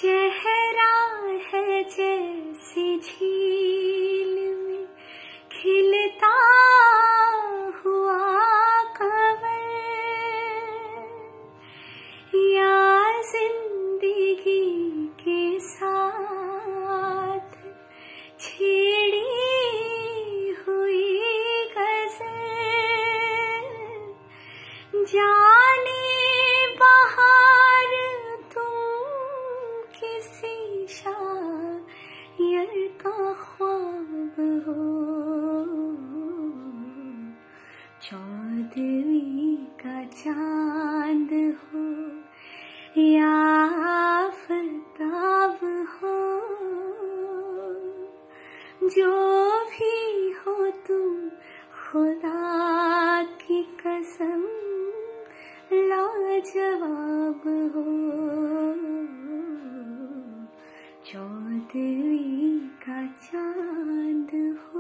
गहरा है जैसे झील में खिलता हुआ कंवर, या जिंदगी के साथ छेड़ी हुई गजल। जाने बाहर तुम किसी शायर का ख्वाब हो, चौदहवीं का चांद हो या आफताब हो, जो भी हो तुम खुदा की कसम लाजवाब हो, चौदहवीं का चांद हो।